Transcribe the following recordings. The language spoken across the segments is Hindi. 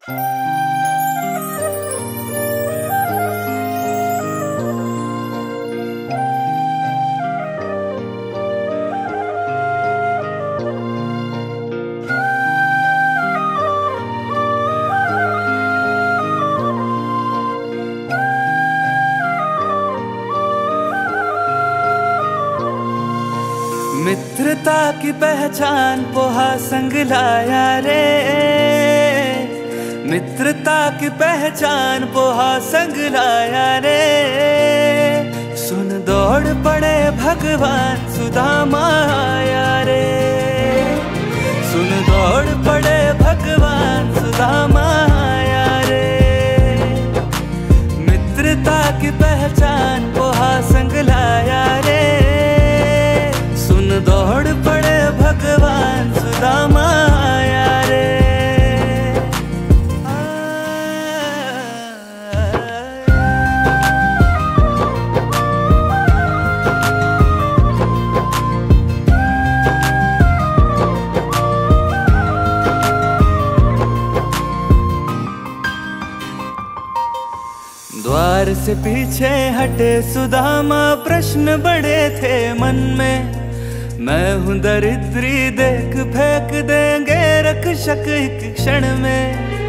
मित्रता की पहचान पोहा संग लाया रे, मित्रता की पहचान पोहा संग लाया रे। सुन दौड़ पड़े भगवान सुदामा आया रे, सुन दौड़ पड़े भगवान सुदामा आया रे। मित्रता की पहचान पोहा संग लाया रे, दौड़ पड़े भगवान सुदामा आया रे। द्वार से पीछे हटे सुदामा, प्रश्न बड़े थे मन में। मैं हूँ दरिद्री देख फेंक देंगे रक्षक एक क्षण में।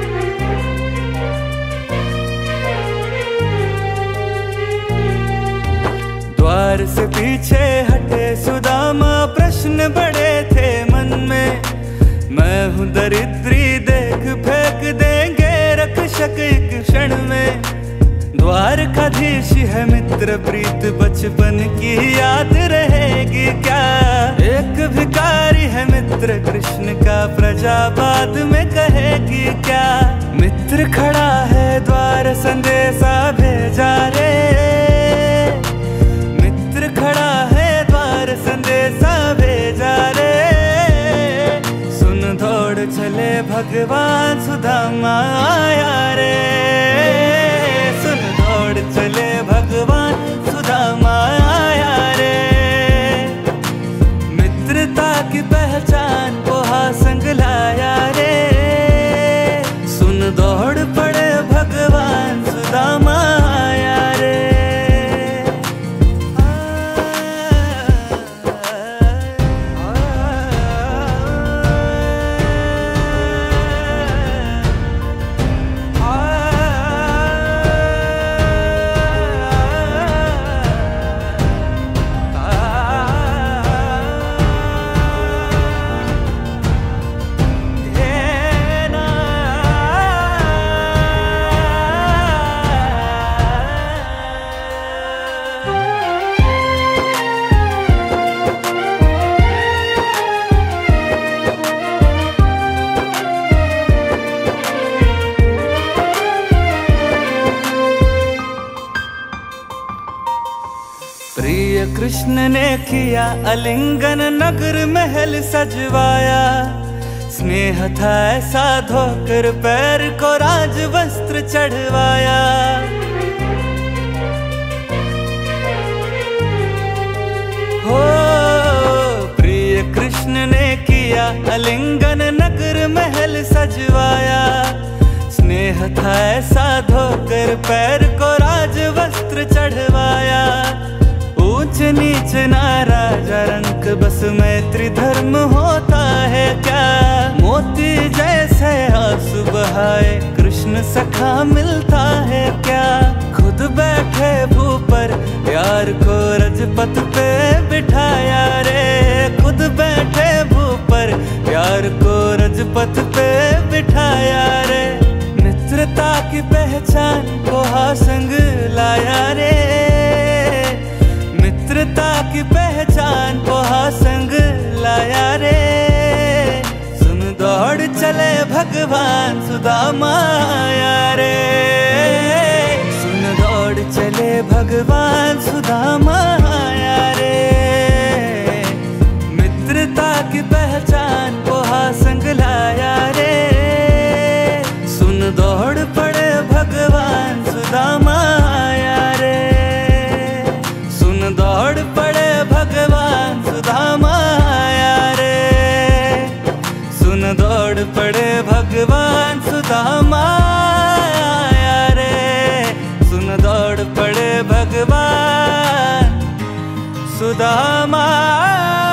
द्वार से पीछे हटे सुदामा, प्रश्न बड़े थे मन में। मैं हूँ दरिद्री देख फेंक देंगे रक्षक एक क्षण में। द्वारकाधीश है मित्र प्रीत बचपन की याद रहेगी क्या। एक भिखारी है मित्र कृष्ण का प्रजा बाद में कहेगी क्या। मित्र खड़ा है द्वार संदेशा भेजा रे, मित्र खड़ा है द्वार संदेशा भेजा रे। सुन दौड़ चले भगवान सुदामा आया रे, चले भगवान सुदामा आया रे। मित्रता की पहचान पोहा संग लाया रे, सुन दौड़ पड़े भगवान सुदामा आया रे। प्रिय कृष्ण ने किया आलिंगन, नगर महल सजवाया। स्नेह था ऐसा धोकर पैर को राज वस्त्र चढ़वाया। हो प्रिय कृष्ण ने किया आलिंगन, नगर महल सजवाया। स्नेह था ऐसा धोकर पैर को राज वस्त्र चढ़वाया। ऊंच नीच ना राजा रंक बस मैत्री धर्म होता है क्या। मोती जैसे आंसू बहाए कृष्ण सखा मिलता है क्या। खुद बैठे भू पर यार को रजपथ पे बिठाया रे, खुद बैठे भू पर यार को रजपथ पे बिठाया रे। मित्रता की पहचान पोहा संग लाया रे, मित्रता की पहचान पोहा संग लाया रे। सुन दौड़ चले भगवान सुदामा आया रे, सुन दौड़ चले भगवान सुदामा आया रे। मित्रता की पहचान पोहा संग लाया रे, सुन दौड़ पड़े भगवान सुदामा आया रे। दौड़ पड़े भगवान सुदामा आया रे, सुन दौड़ पड़े भगवान सुदामा दौड़ पड़े भगवान सुदामा।